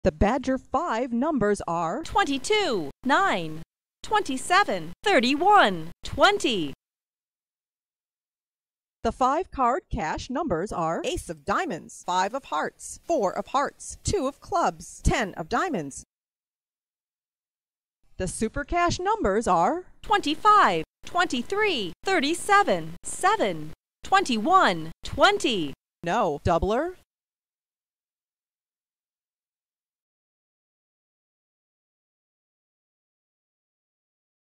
The Badger 5 numbers are 22, 9, 27, 31, 20. The 5-card cash numbers are Ace of Diamonds, 5 of Hearts, 4 of Hearts, 2 of Clubs, 10 of Diamonds. The SuperCash numbers are 25, 23, 37, 7, 21, 20. No, doubler,